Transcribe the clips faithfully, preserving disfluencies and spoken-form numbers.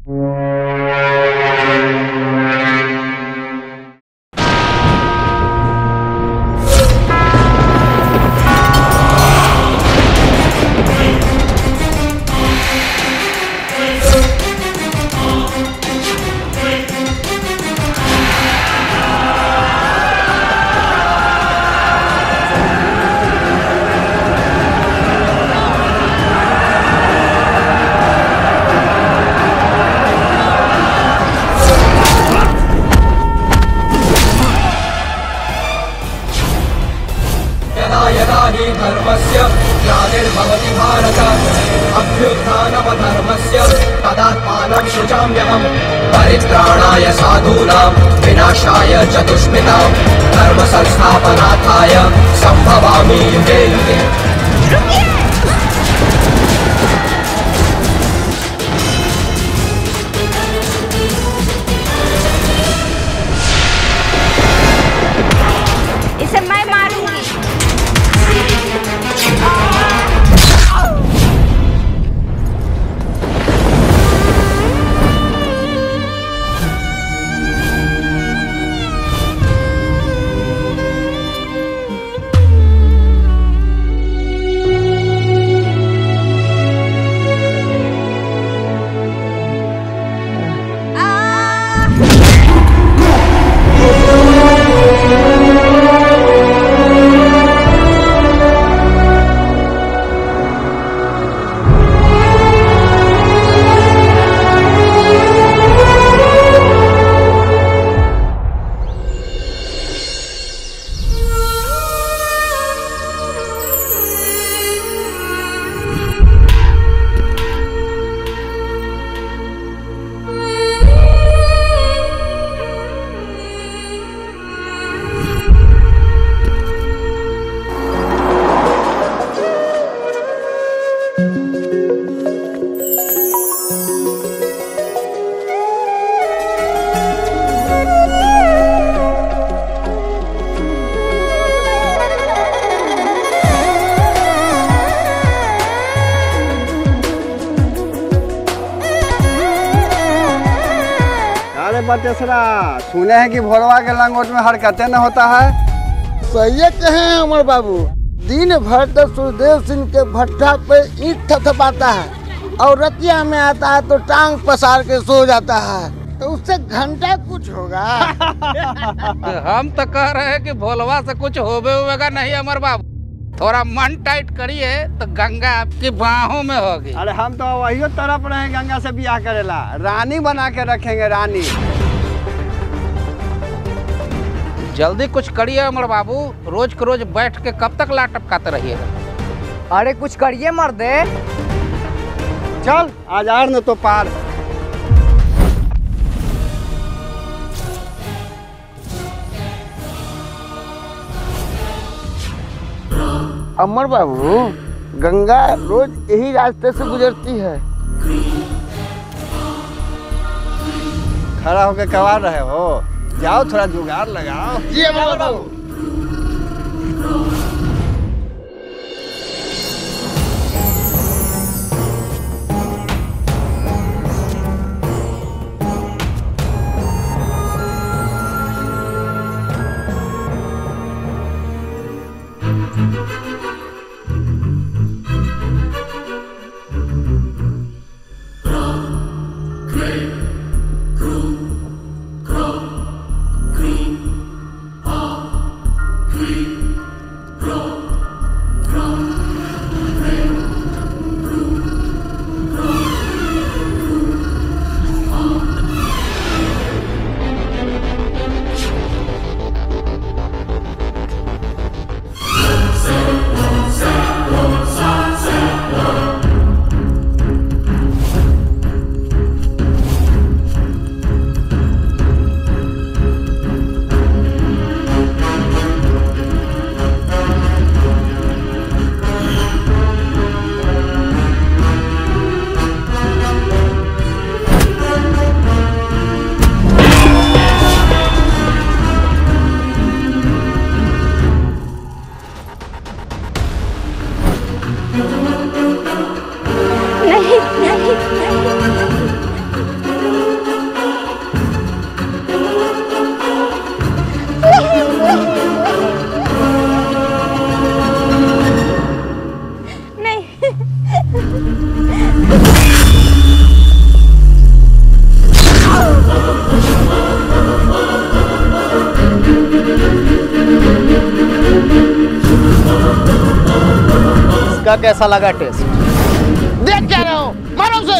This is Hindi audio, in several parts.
धर्मस्य ग्लानिर्भवति भारत अभ्युत्थानमधर्मस्य तदात्मानं सृजाम्यहम् परित्राणाय साधूनां विनाशाय च दुष्कृतां धर्म संस्थापनार्थाय संभवामि युगे युगे। इसे मैं मारूंगी। बटेसरा सुने हैं कि भोरवा के लंगोट में हरकतें न होता है। सही कहे हैं अमर बाबू, दिन भर तो सुरदेव सिंह के भट्ठा पे ईंट थपथपाता है और रतिया में आता है तो टांग पसार के सो जाता है, तो उससे घंटा कुछ होगा। हम तो कह रहे हैं कि भोलवा से कुछ होबे हुएगा नहीं अमर बाबू, थोड़ा मन टाइट करिए तो गंगा आपकी बाहों में होगी। अरे हम तो वही तरफ रहे गंगा से ब्याह करेला, रानी बना के रखेंगे रानी। जल्दी कुछ करिए अमर बाबू, रोज के रोज बैठ के कब तक लाट टपकाते रहिएगा। अरे कुछ करिए मर्दे। चल आज आर न तो पार। अमर बाबू, गंगा रोज यही रास्ते से गुजरती है। खड़ा होकर कवार रहे हो, जाओ थोड़ा जुगाड़ लगाओ। जी अमर बाबू। कैसा लगा टेस्ट। देख क्या रहे हो, मारो उसे।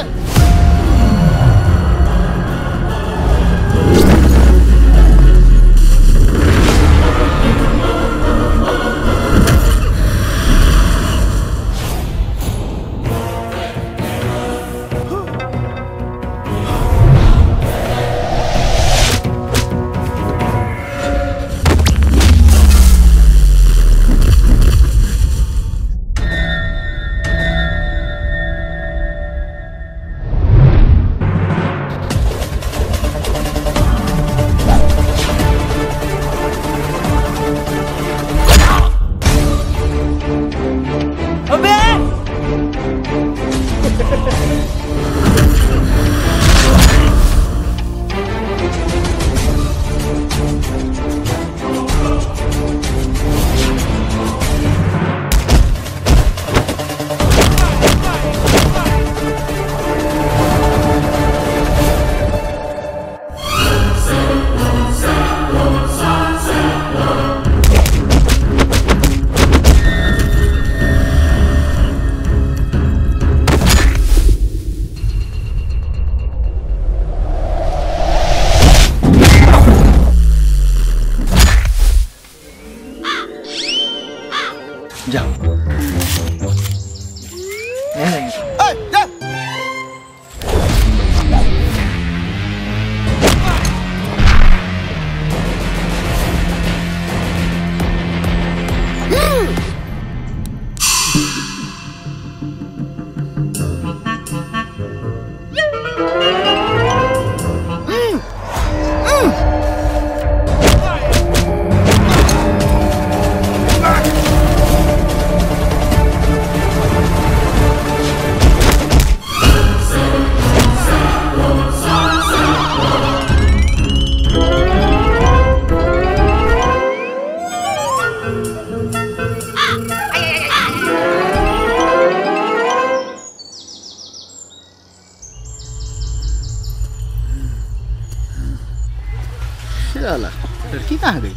लड़की कहाँ गई?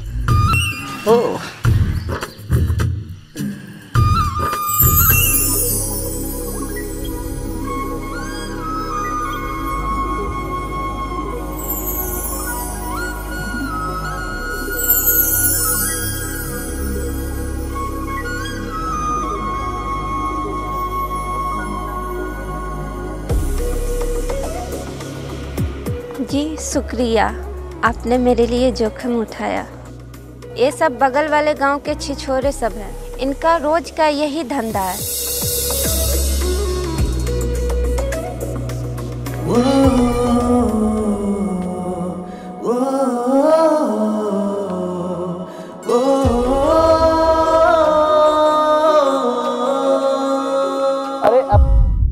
ओह जी शुक्रिया, आपने मेरे लिए जोखिम उठाया। ये सब बगल वाले गांव के छिछोरे सब हैं, इनका रोज का यही धंधा है। अरे अब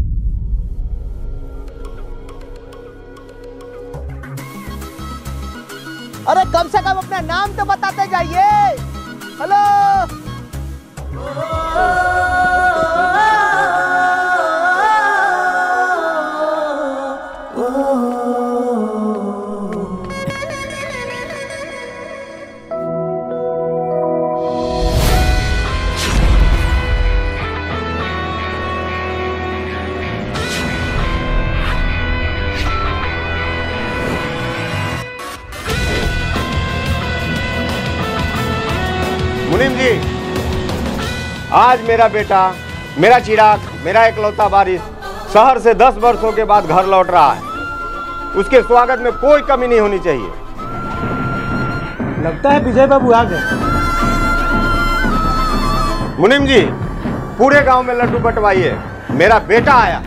अरे कम से कम अपना नाम तो बताते जाइए। हेलो मुनीम जी, आज मेरा बेटा, मेरा चिराग, मेरा इकलौता वारिस शहर से दस वर्षों के बाद घर लौट रहा है। उसके स्वागत में कोई कमी नहीं होनी चाहिए। लगता है विजय बाबू आ गए। मुनीम जी, पूरे गांव में लड्डू बंटवाइए, मेरा बेटा आया।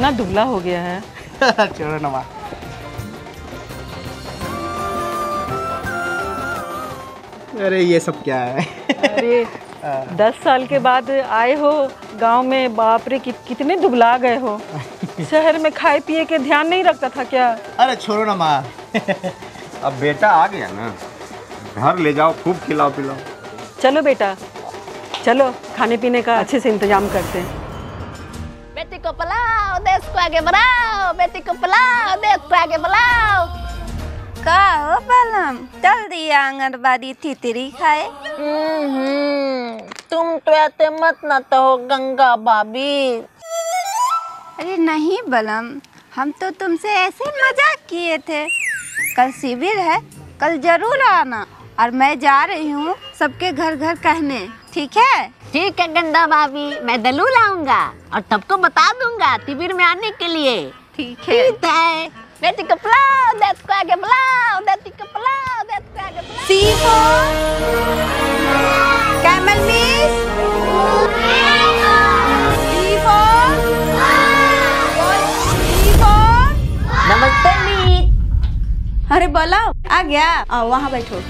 कितना दुबला हो गया है। छोड़ो ना माँ। अरे ये सब क्या है? अरे दस साल के बाद आए हो गांव में, बाप रे कि, कितने दुबला गए हो। शहर में खाए पिए के ध्यान नहीं रखता था क्या? अरे छोड़ो ना माँ। अब बेटा आ गया ना, घर ले जाओ, खूब खिलाओ पिलाओ। चलो बेटा चलो, खाने पीने का अच्छे से इंतजाम करते हैं। बेटी को पलाओ, देश को आगे बढ़ाओ। बेटी को पलाओ, देश को आगे बढ़ाओ। का हो बलम, चल दिया आंगनबाड़ी तितरी खाए। तुम तो ऐसे मत ना तो हो गंगा भाभी। अरे नहीं बलम, हम तो तुमसे ऐसे मजाक किए थे। कल शिविर है, कल जरूर आना। और मैं जा रही हूँ सबके घर घर कहने, ठीक है? ठीक है गंगा भाभी, मैं जरूर आऊंगा और सबको बता दूंगा शिविर में आने के लिए। ठीक है। ठीक है। बेटी को पलाओ, देश को आगे बढ़ाओ। बेटी को पलाओ, देश को आगे बढ़ाओ। सीफो, कैमल मिस, सीफो, सीफो। नमस्ते मीत। अरे बोला आ गया, आओ वहाँ बैठो।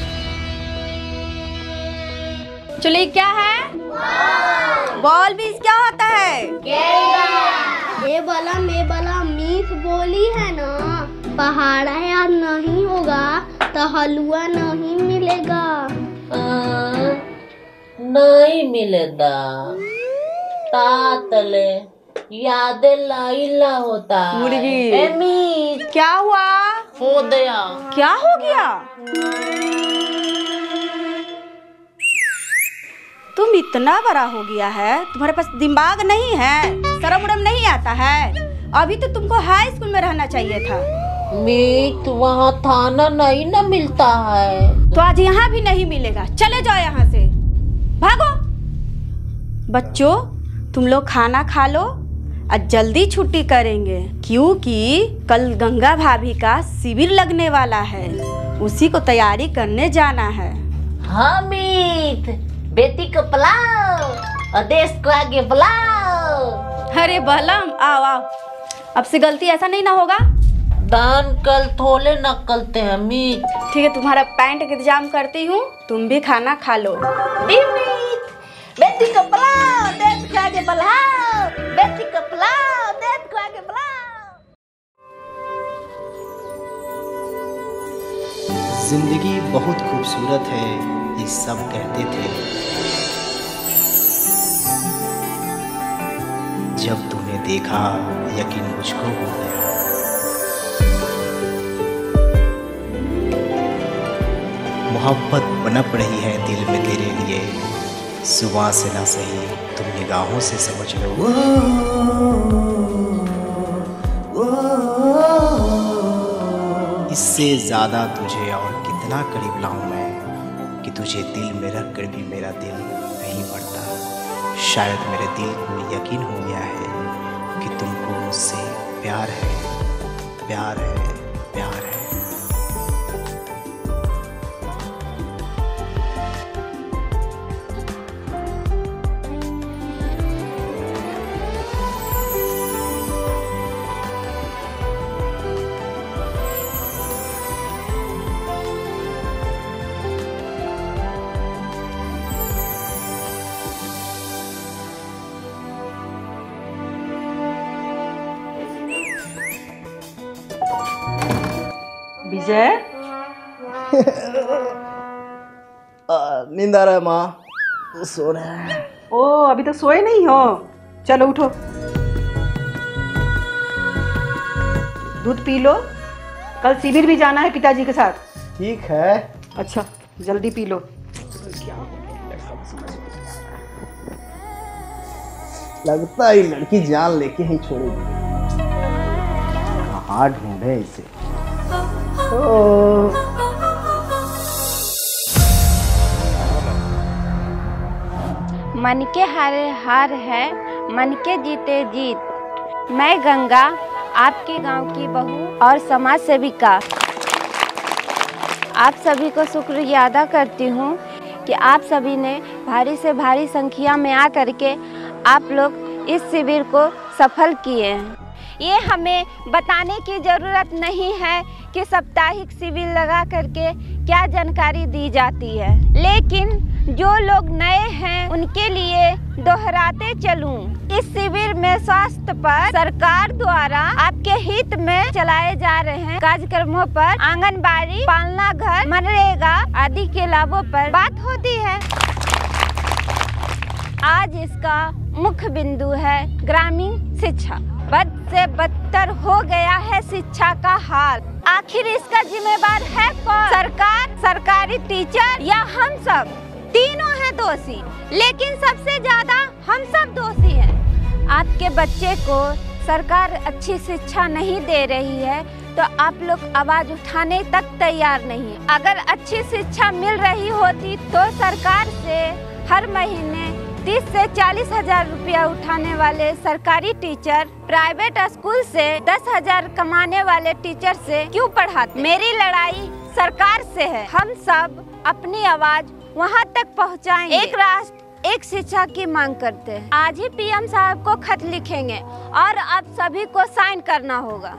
चलिए क्या है? बॉल बीज क्या होता है? ये वाला मैं वाला मीठ बोली है ना, पहाड़ा यार नहीं होगा तो हलवा नहीं मिलेगा। आ, नहीं मिलेगा तातले यादें लाइला होता। मुर्गी। ए मीत, क्या हुआ? हो गया। क्या हो गया? तुम इतना बड़ा हो गया है, तुम्हारे पास दिमाग नहीं है, शर्म उरम नहीं आता है? अभी तो तुमको हाई स्कूल में रहना चाहिए था। मीत, वहाँ खाना नहीं ना मिलता है। तो आज यहाँ भी नहीं मिलेगा, चले जाओ यहाँ से, भागो। बच्चों तुम लोग खाना खा लो, आज जल्दी छुट्टी करेंगे क्योंकि कल गंगा भाभी का शिविर लगने वाला है, उसी को तैयारी करने जाना है। हाँ मीत, बेटी को पलाओ और देश को आगे बढ़ाओ। अरे बलम आओ आओ, अब से गलती ऐसा नहीं ना होगा। दान कल थोड़े न करते हैं मीत। ठीक है, तुम्हारा पैंट का इंतजाम करती हूँ, तुम भी खाना खा लो। मीत, बेटी को पलाओ, देश को आगे बढ़ाओ। बेटी को पलाओ, देश को आगे बढ़ाओ। जिंदगी बहुत खूबसूरत है, ये सब कहते थे। जब तूने देखा यकीन मुझको हो गया। मोहब्बत पनप रही है दिल में तेरे लिए, सुबह से ना सही तुम निगाहों से समझ लो। वो, वो, इससे ज्यादा तुझे और कितना करीब लाऊं मैं कि तुझे दिल में रख कर भी मेरा दिल नहीं बढ़ता। शायद मेरे दिल को यकीन हो गया है कि तुमको मुझसे प्यार है, प्यार है, प्यार है। विजय, नींद आ रहा है माँ, सो रहे हैं। ओ अभी तक सोए नहीं हो? चलो उठो, दूध पी लो, कल शिविर भी जाना है पिताजी के साथ। ठीक है। अच्छा जल्दी पी लो। लगता है लड़की जान लेके ही छोड़ेगी। कहाँ ढूंढे इसे? मन के हारे हार है, मन के जीते जीत। मैं गंगा, आपके गांव की बहू और समाज सेविका, आप सभी को शुक्रिया अदा करती हूँ कि आप सभी ने भारी से भारी संख्या में आकर के आप लोग इस शिविर को सफल किए हैं। ये हमें बताने की ज़रूरत नहीं है कि साप्ताहिक शिविर लगा करके क्या जानकारी दी जाती है, लेकिन जो लोग नए हैं उनके लिए दोहराते चलूं, इस शिविर में स्वास्थ्य पर सरकार द्वारा आपके हित में चलाए जा रहे हैं कार्यक्रमों पर, आंगनबाड़ी, पालना घर, मनरेगा आदि के लाभों पर बात होती है। आज इसका मुख्य बिंदु है ग्रामीण शिक्षा। बद से बदतर हो गया है शिक्षा का हाल। आखिर इसका जिम्मेदार है कौन? सरकार, सरकारी टीचर या हम सब? तीनों हैं दोषी, लेकिन सबसे ज्यादा हम सब दोषी हैं। आपके बच्चे को सरकार अच्छी शिक्षा नहीं दे रही है तो आप लोग आवाज उठाने तक तैयार नहीं। अगर अच्छी शिक्षा मिल रही होती तो सरकार से हर महीने तीस से चालीस हजार रुपया उठाने वाले सरकारी टीचर प्राइवेट स्कूल से दस हजार कमाने वाले टीचर से क्यों पढ़ाते? मेरी लड़ाई सरकार से है। हम सब अपनी आवाज वहां तक पहुंचाएंगे। एक राष्ट्र एक शिक्षा की मांग करते हैं। आज ही पीएम साहब को खत लिखेंगे और आप सभी को साइन करना होगा।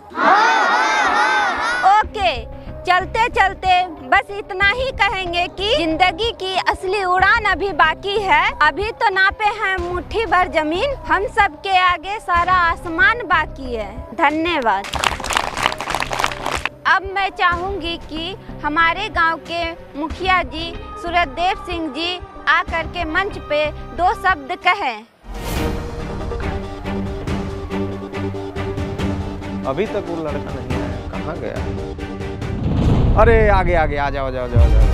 ओके, चलते चलते बस इतना ही कहेंगे कि जिंदगी की असली उड़ान अभी बाकी है। अभी तो नापे हैं मुट्ठी भर जमीन, हम सब के आगे सारा आसमान बाकी है। धन्यवाद। अब मैं चाहूंगी कि हमारे गांव के मुखिया जी सूरजदेव सिंह जी आकर के मंच पे दो शब्द कहें। अभी तक वो लड़का नहीं आया, कहाँ गया? अरे आगे आगे आ जाओ, जाओ जाओ जाओ।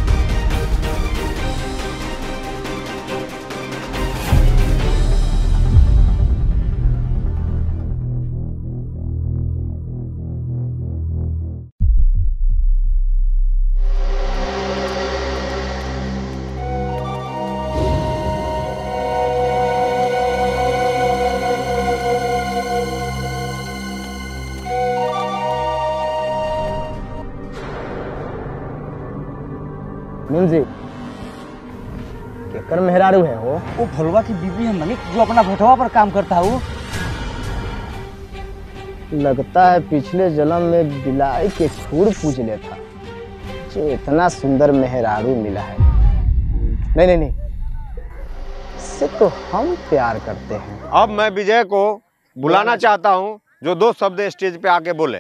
जी केकर मेहरारू है वो? वो भोलवा की बीबी है मनिक, जो अपना भटवा पर काम करता है। वो लगता है पिछले जन्म में बिलाई के खूर पूज ले था, जो इतना सुंदर मेहरारू मिला है। नहीं नहीं नहीं, इससे तो हम प्यार करते हैं। अब मैं विजय को बुलाना चाहता हूँ, जो दो शब्द स्टेज पे आके बोले।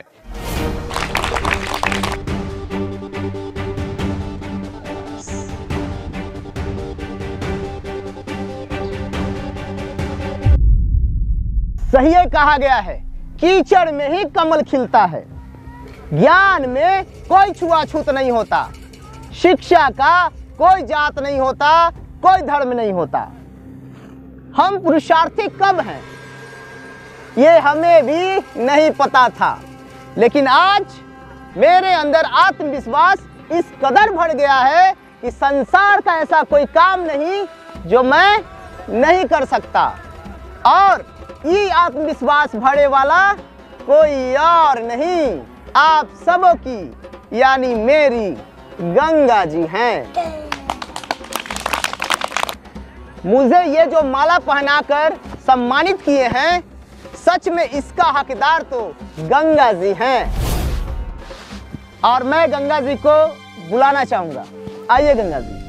सही कहा गया है, कीचड़ में ही कमल खिलता है। ज्ञान में कोई छुआछूत नहीं होता, शिक्षा का कोई जात नहीं होता, कोई धर्म नहीं होता। हम पुरुषार्थी कब हैं ये हमें भी नहीं पता था, लेकिन आज मेरे अंदर आत्मविश्वास इस कदर बढ़ गया है कि संसार का ऐसा कोई काम नहीं जो मैं नहीं कर सकता। और ये आत्मविश्वास भरे वाला कोई और नहीं, आप सबों की यानी मेरी गंगा जी हैं। मुझे ये जो माला पहनाकर सम्मानित किए हैं, सच में इसका हकदार तो गंगा जी हैं। और मैं गंगा जी को बुलाना चाहूंगा। आइए गंगा जी।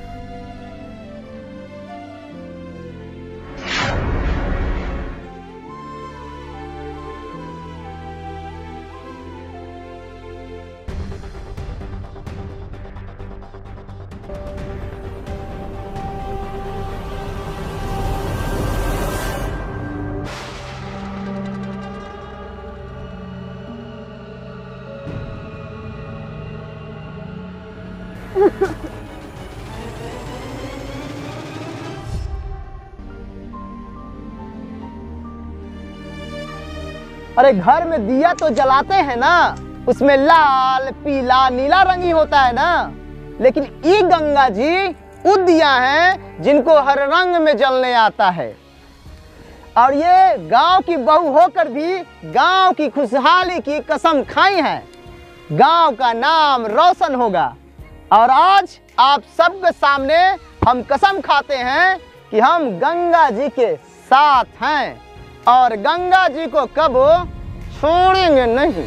अरे घर में दिया तो जलाते हैं ना, उसमें लाल पीला नीला रंग ही होता है ना, लेकिन ये गंगा जी वो दिया हैं जिनको हर रंग में जलने आता है। और ये गांव की बहू होकर भी गांव की खुशहाली की कसम खाई है। गांव का नाम रोशन होगा। और आज आप सबके सामने हम कसम खाते हैं कि हम गंगा जी के साथ हैं और गंगा जी को कबो छोड़ेंगे नहीं।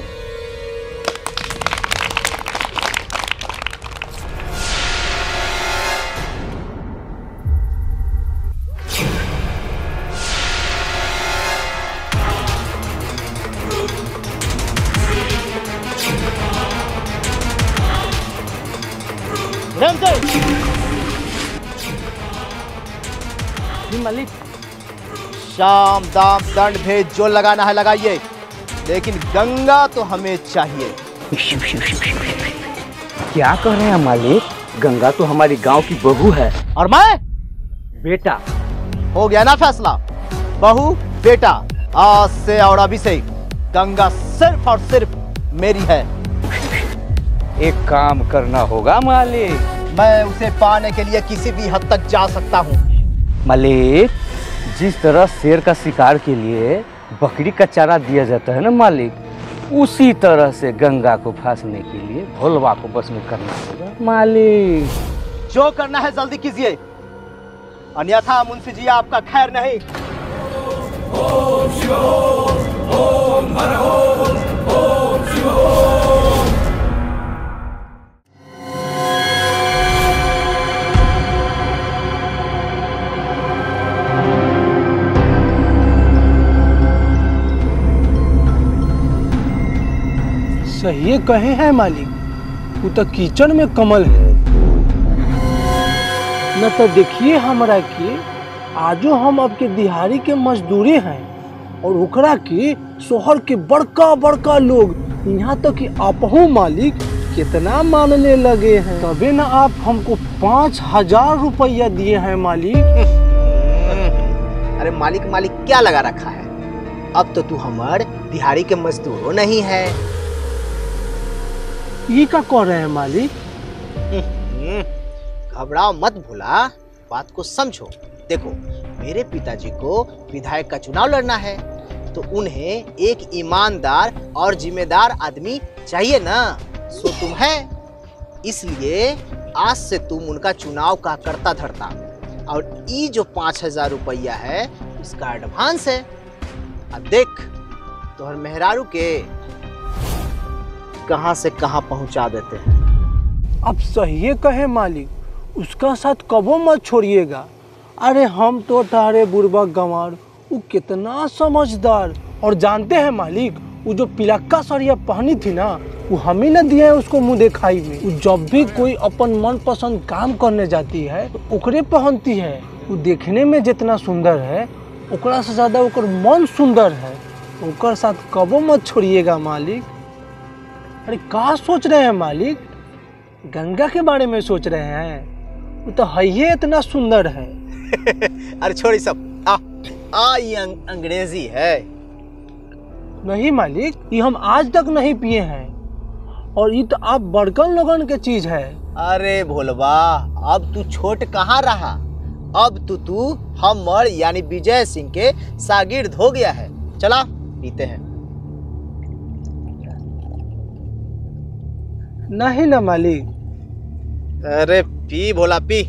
मालिक, शाम दाम दंड भेद जो लगाना है लगाइए, लेकिन गंगा तो हमें चाहिए। क्या कह रहे हैं मालिक? गंगा तो हमारी गांव की बहू है। और मैं बेटा। हो गया ना फैसला, बहू बेटा। आज से और अभी से गंगा सिर्फ और सिर्फ मेरी है। एक काम करना होगा मालिक। मैं उसे पाने के लिए किसी भी हद तक जा सकता हूँ। मालिक, जिस तरह शेर का शिकार के लिए बकरी का चारा दिया जाता है ना मालिक, उसी तरह से गंगा को फांसने के लिए भोलवा को बस में करना होगा मालिक। जो करना है जल्दी कीजिए, अन्यथा मुंशी जी आपका खैर नहीं। ओम शिव ओम, ओम हर ओम, ओम शिव ओम। सही कहे हैं मालिक, वो तो किचन में कमल है। न तो देखिए हमरा की आजो हम आपके दिहाड़ी के मजदूरी हैं और ओकरा की शहर के बड़का बड़का लोग, यहाँ तक कि आपहू मालिक कितना मानने लगे हैं। तबे ना आप हमको पाँच हजार रुपया दिए हैं मालिक। अरे मालिक मालिक क्या लगा रखा है? अब तो तू हमार दिहाड़ी के मजदूरों नहीं है। ये क्या कह रहे हैं मालिक? घबराओ मत भूला, बात को समझो। देखो, मेरे पिताजी को विधायक का चुनाव लड़ना है, तो उन्हें एक ईमानदार और जिम्मेदार आदमी चाहिए ना। सो तुम है, इसलिए आज से तुम उनका चुनाव का करता धरता। और ये जो पाँच हजार रुपया है उसका एडवांस है। अब देख तोहर मेहरारू के कहां से कहां पहुंचा देते हैं। अब सही कहे मालिक, उसका साथ कबो मत छोड़िएगा। अरे हम तो ठहरे बुढ़बा गंवार, वो कितना समझदार। और जानते हैं मालिक, वो जो पिलक्का सरिया पहनी थी ना, वो हम ही न दिए हैं उसको मुँह दिखाई में। वो जब भी कोई अपन मनपसंद काम करने जाती है तो ओकरे पहनती है। वो देखने में जितना सुंदर है, ओकरा से ज्यादा ओकर मन सुंदर है। ओकर साथ कबो मत छोड़िएगा मालिक। अरे क्या सोच रहे हैं मालिक? गंगा के बारे में सोच रहे हैं? वो तो है ही इतना सुंदर है। अरे छोड़ी सब, आ, आ ये अं, अंग्रेजी है। नहीं मालिक, ये हम आज तक नहीं पिए हैं, और ये तो आप बड़कन लोगन के चीज है। अरे भोलवा, अब तू छोट कहाँ रहा? अब तू तू हमर यानी विजय सिंह के शागिर्द हो गया है। चला पीते हैं। नहीं ना मालिक। अरे पी भोला पी,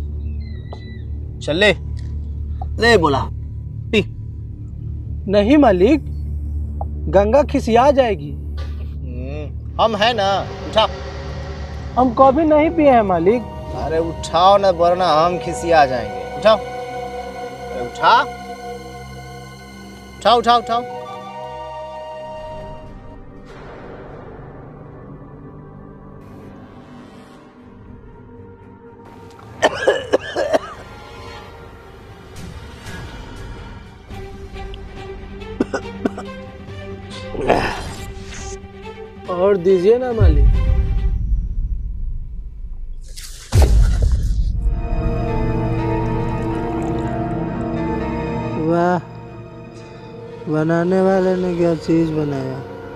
चले ले बोला पी। नहीं मालिक, गंगा खिसिया जाएगी। हम है ना, उठा। हम कभी नहीं पिए हैं मालिक। अरे उठाओ ना, वरना हम खिसिया जाएंगे। उठाओ, अरे उठा, उठाओ उठाओ उठाओ। और दीजिए ना मालिक। वाह, बनाने वाले ने क्या चीज बनाया।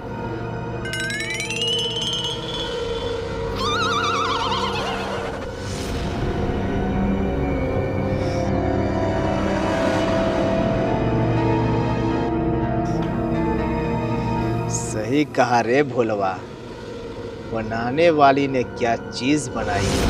सही कहा रे भोलवा, बनाने वाली ने क्या चीज बनाई।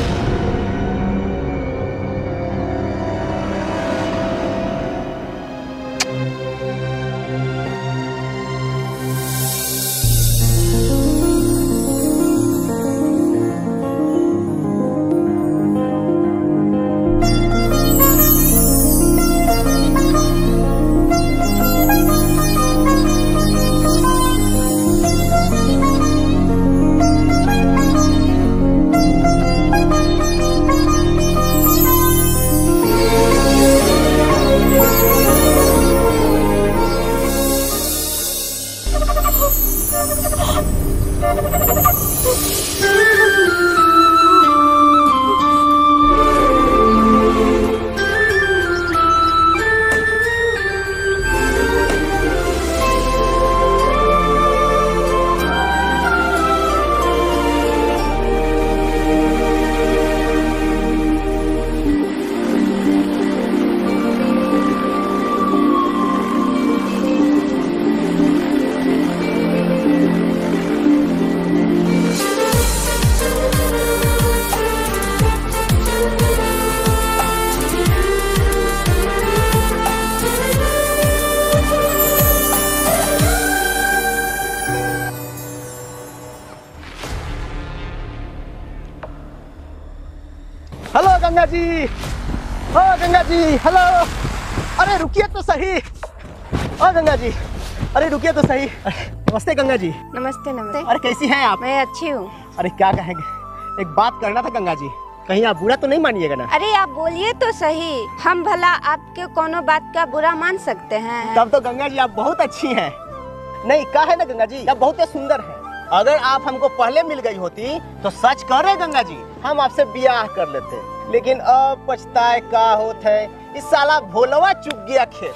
हेलो गंगा जी, ओ गंगा जी, हेलो। अरे रुकिए तो सही, ओ गंगा जी, अरे रुकिए तो सही। नमस्ते गंगा जी। नमस्ते नमस्ते। अरे कैसी हैं आप? मैं अच्छी हूँ। अरे क्या कहेंगे, एक बात करना था गंगा जी, कहीं आप बुरा तो नहीं मानिएगा ना? अरे आप बोलिए तो सही, हम भला आपके कोनो बात का बुरा मान सकते हैं? तब तो गंगा जी आप बहुत अच्छी हैं। नहीं कहा है ना गंगा जी, आप बहुत ही सुंदर हैं। अगर आप हमको पहले मिल गई होती तो सच कह रहे गंगा जी, हम आपसे ब्याह कर लेते। लेकिन अब पछताए का होत है, इस साला भोलवा चुग गया खेत।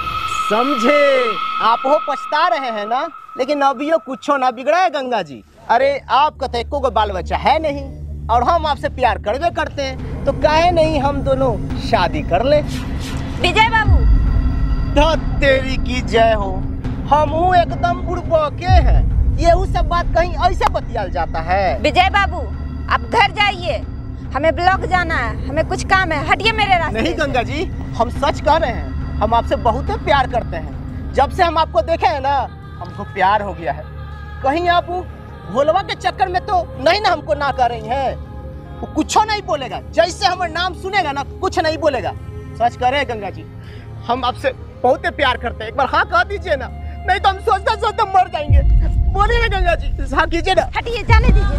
समझे, आप हो पछता रहे हैं ना, लेकिन अभी कुछ ना बिगड़ा है गंगा जी। अरे आपका तो एको को बाल बच्चा है नहीं और हम आपसे प्यार करवे करते हैं, तो काहे नहीं हम दोनों शादी कर ले। विजय बाबू, तेरी की जय हो, हम एकदम बुड़बके हैं। ये सब बात कहीं ऐसे बतियाल जाता है। विजय बाबू आप घर जाइए, हमें ब्लॉक जाना है, हमें कुछ काम है, हटिए मेरे रास्ते। नहीं गंगा जी, हम सच कह रहे हैं, हम आपसे बहुत प्यार करते हैं। जब से हम आपको देखे हैं ना, हमको प्यार हो गया है। कहीं आप भोलवा के चक्कर में तो नहीं ना हमको ना कर रही हैं? वो कुछ नहीं बोलेगा, जैसे हमारा नाम सुनेगा ना कुछ नहीं बोलेगा। सच कह रहे हैं गंगा जी, हम आपसे बहुत प्यार करते हैं। एक बार हाँ कह दीजिए ना, नहीं तो हम सोचते सोचते मर जाएंगे। बोलिए ना गंगा जी, हाँ कीजिए ना। हटिए, जाने दीजिए।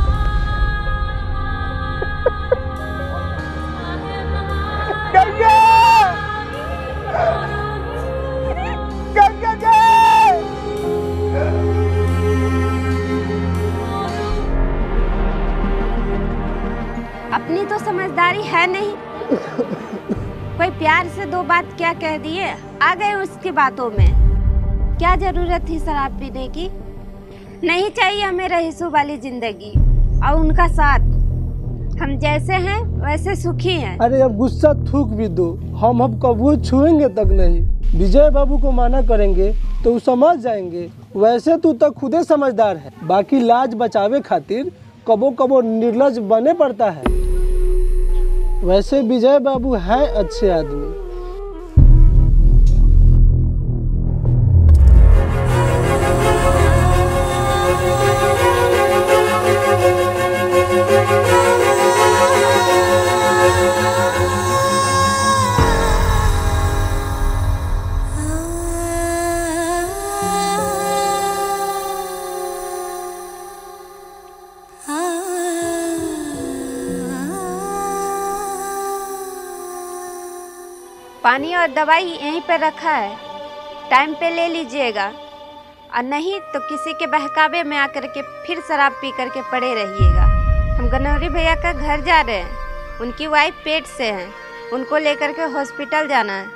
गंगा, गंगा जी, अपनी तो समझदारी है नहीं, कोई प्यार से दो बात क्या कह दिए, आ गए उसकी बातों में। क्या जरूरत थी शराब पीने की? नहीं चाहिए हमें रईसों वाली जिंदगी और उनका साथ। हम जैसे हैं वैसे सुखी हैं। अरे अब गुस्सा थूक भी दो, हम अब कबू छुएंगे तक नहीं। विजय बाबू को माना करेंगे तो वो समझ जाएंगे। वैसे तू तक खुदे समझदार है, बाकी लाज बचावे खातिर कबो कबो निर्लज बने पड़ता है। वैसे विजय बाबू हैं अच्छे आदमी। पानी और दवाई यहीं पे रखा है, टाइम पे ले लीजिएगा, और नहीं तो किसी के बहकावे में आकर के फिर शराब पी करके पड़े रहिएगा। हम गनौरी भैया का घर जा रहे हैं, उनकी वाइफ पेट से है, उनको लेकर के हॉस्पिटल जाना है।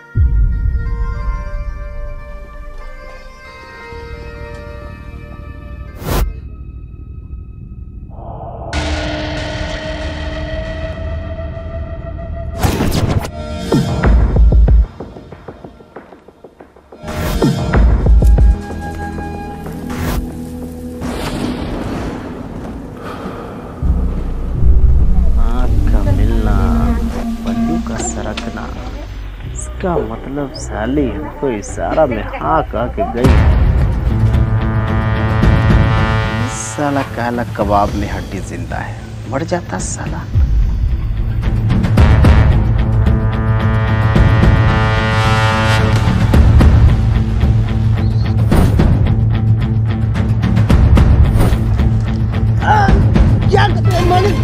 इसका मतलब साली हमको इशारा में हाँ कह के गई। साला काला कबाब में हड्डी जिंदा है, मर जाता साला। क्या करते हैं मालिक?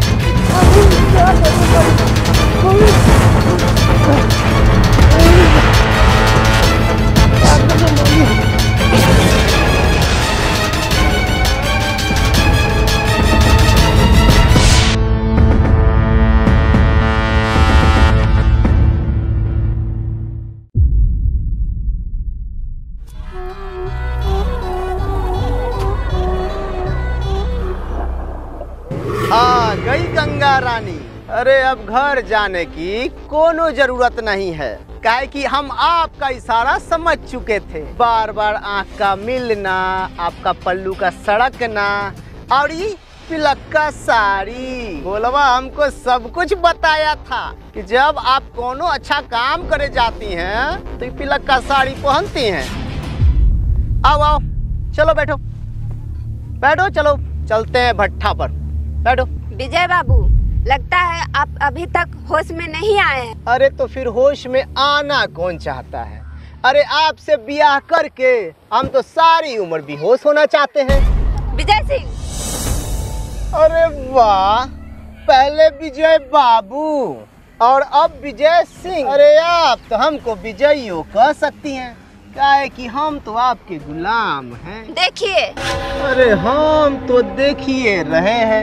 आ गई गंगा रानी। अरे अब घर जाने की कोनो जरूरत नहीं है, काहे कि हम आपका इशारा समझ चुके थे। बार बार आँख का मिलना, आपका पल्लू का सड़कना और ये पिलक्का साड़ी। बोलवा हमको सब कुछ बताया था कि जब आप कोनो अच्छा काम करे जाती हैं तो ये पिलक्का साड़ी पहनती हैं। आओ आओ, चलो बैठो बैठो, चलो चलते हैं भट्ठा पर, बैठो। विजय बाबू, लगता है आप अभी तक होश में नहीं आए हैं। अरे तो फिर होश में आना कौन चाहता है? अरे आपसे ब्याह करके हम तो सारी उम्र बेहोश होना चाहते हैं। विजय सिंह। अरे वाह, पहले विजय बाबू और अब विजय सिंह। अरे आप तो हमको विजयियों कह सकती हैं, काहे कि हम तो आपके गुलाम हैं। देखिए। अरे हम तो देखिए रहे हैं।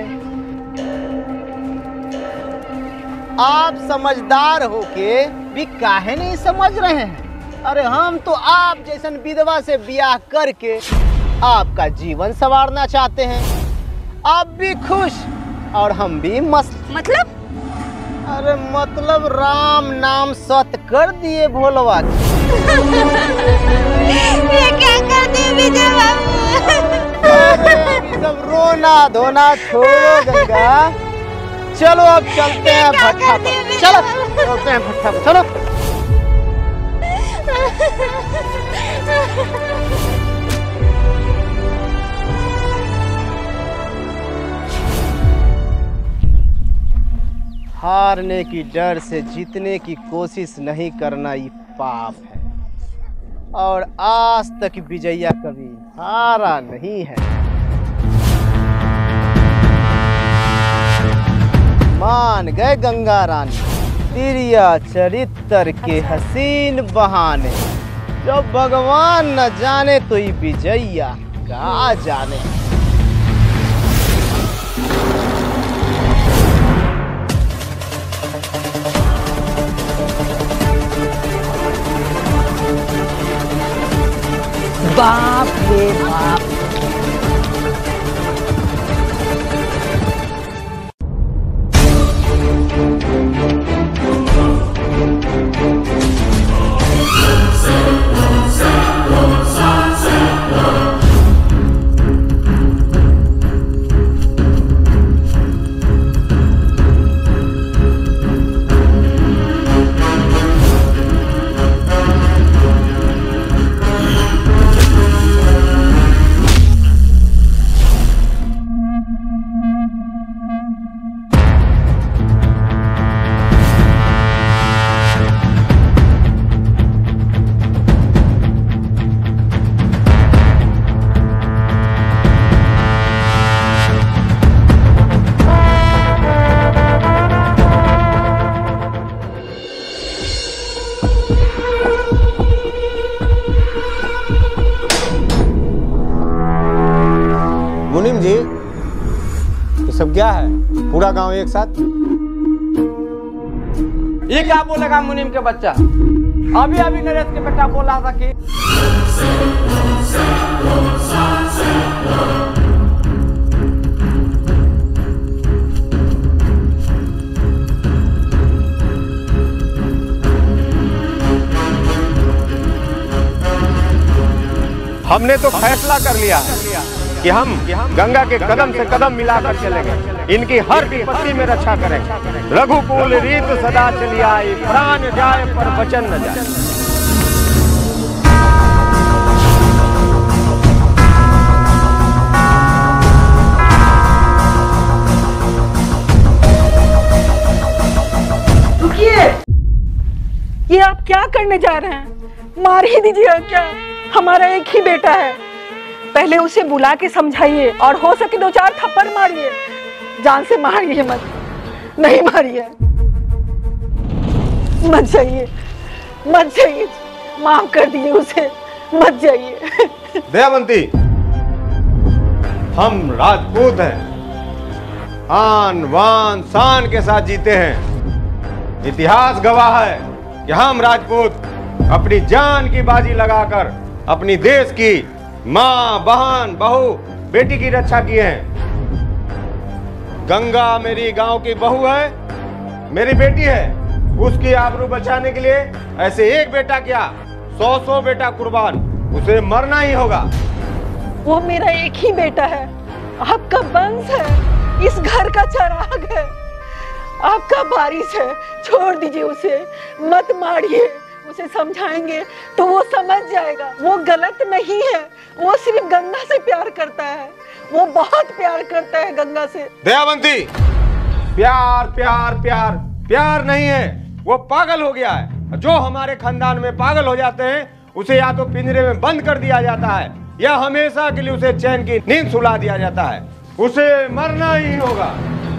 आप समझदार होके भी काहे नहीं समझ रहे हैं? अरे हम तो आप जैसन विधवा से ब्याह करके आपका जीवन संवारना चाहते हैं। आप भी खुश और हम भी मस्त। मतलब? अरे मतलब राम नाम सत कर दिए भोलवा। ये क्या कर दिए विजय बाबू? अरे सब रोना धोना छोड़ो गंगा, चलो अब चलते हैं भट्ठा पर। चलो चलते हैं भट्ठा पर, चलो। हारने की डर से जीतने की कोशिश नहीं करना ये पाप है, और आज तक विजया कभी हारा नहीं है। मान गए गंगा रानी तिरिया चरित्र के हसीन बहाने, जब भगवान न जाने तो ये विजया का जाने। बाप रे बाप। मुनीम जी, ये सब क्या है? पूरा गांव एक साथ? ये क्या बोलेगा मुनीम के बच्चा? अभी अभी नरेश के बेटा बोला था कि हमने तो फैसला कर लिया कि हम गंगा के कदम से कदम मिलाकर चलेंगे, इनकी हर विपत्ति में रक्षा करेंगे। रघुकुल रीत सदा चली आई, प्राण जाए पर वचन न जाए। रुकिए, ये आप क्या करने जा रहे हैं? मार ही दीजिए क्या? हमारा एक ही बेटा है। पहले उसे बुला के समझाइए और हो सके दो चार थप्पड़ मारिए, जान से मारिए मत। नहीं मारिए, मत जाइए, मत जाइए, माफ कर दिए उसे, मत जाइए। दयावंती, हम राजपूत हैं, आन वान शान के साथ जीते हैं। इतिहास गवाह है कि हम राजपूत अपनी जान की बाजी लगाकर अपनी देश की माँ, बहन, बहू, बेटी की रक्षा किए हैं। गंगा मेरी गांव की बहू है, मेरी बेटी है। उसकी आबरू बचाने के लिए ऐसे एक बेटा क्या, सौ सौ बेटा कुर्बान, उसे मरना ही होगा। वो मेरा एक ही बेटा है, आपका वंश है, इस घर का चिराग है, आपका वारिस है। छोड़ दीजिए उसे, मत मारिए। उसे समझाएंगे तो वो समझ जाएगा। वो गलत नहीं है, वो सिर्फ गंगा से प्यार करता है, वो बहुत प्यार करता है गंगा से। दयावंती, प्यार प्यार प्यार प्यार नहीं है, वो पागल हो गया है। जो हमारे खानदान में पागल हो जाते हैं उसे या तो पिंजरे में बंद कर दिया जाता है या हमेशा के लिए उसे चैन की नींद सुला दिया जाता है। उसे मरना ही होगा।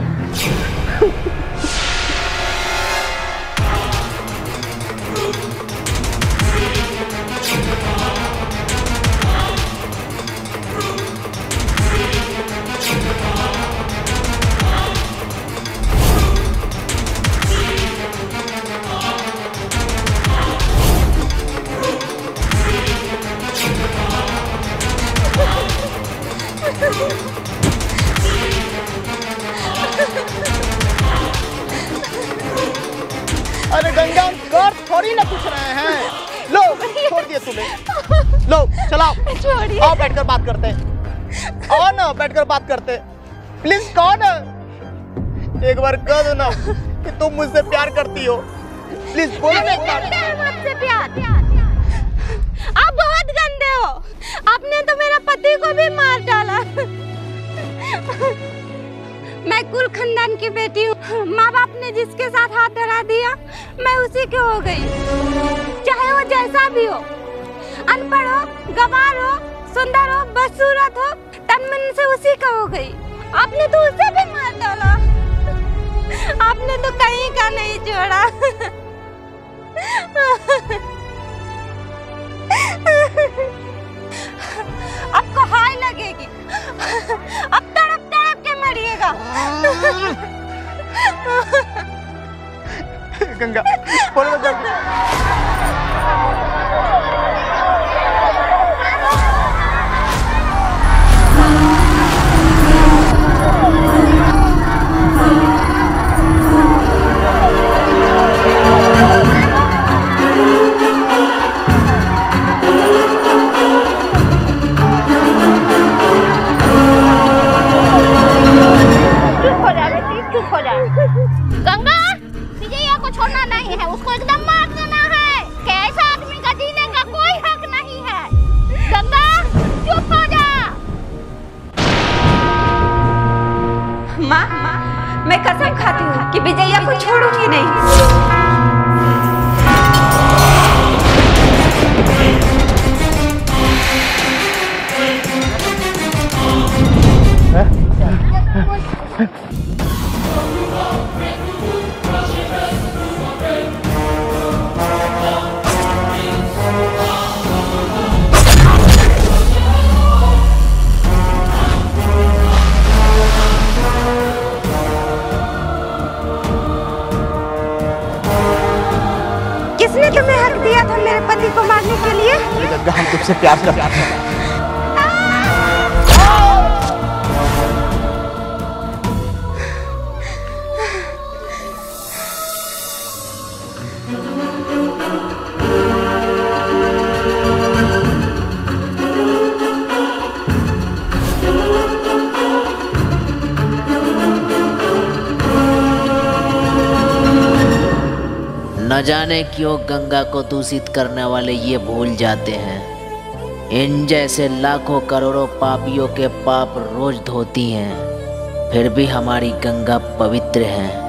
अरे गंगा, हम कर थोड़ी ना पूछ रहे हैं। लो छोड़ दिए तुम्हें, लो चलाओ, आओ बैठकर बात करते हैं। आओ ना बैठकर बात करते हैं। प्लीज कहो ना, एक बार कह दो ना कि तुम मुझसे प्यार करती हो। प्लीज बोलो ना एक बार। मुझसे प्यार? आप बहुत गंदे हो, आपने तो मेरा पति को भी मार डाला। मैं कुल खानदान की बेटी हूँ, माँ बाप ने जिसके साथ हाथ धरा दिया मैं उसी के हो गई, चाहे वो जैसा भी हो, अनपढ़ हो, गंवार हो, सुंदर हो, बदसूरत हो, तन मन से उसी का हो गई। आपने तो उसे भी मार डाला, आपने तो कहीं का नहीं छोड़ा। आपको हाय लगेगी, अब तड़प तड़प के मरिएगा। गंगा बोलो जल्दी। गंगा, विजया को छोड़ना नहीं है, उसको एकदम मार देना है। कैसा आदमी का जीने का कोई हक नहीं है। गंगा चुप हो जा। माँ, मैं कसम खाती हूँ कि विजया को छोड़ूंगी नहीं। किसने तुम्हें हक दिया था मेरे पति को मारने के लिए? गंगा, हम तुमसे प्यार करते हैं। न जाने क्यों गंगा को दूषित करने वाले ये भूल जाते हैं, इन जैसे लाखों करोड़ों पापियों के पाप रोज धोती हैं, फिर भी हमारी गंगा पवित्र है।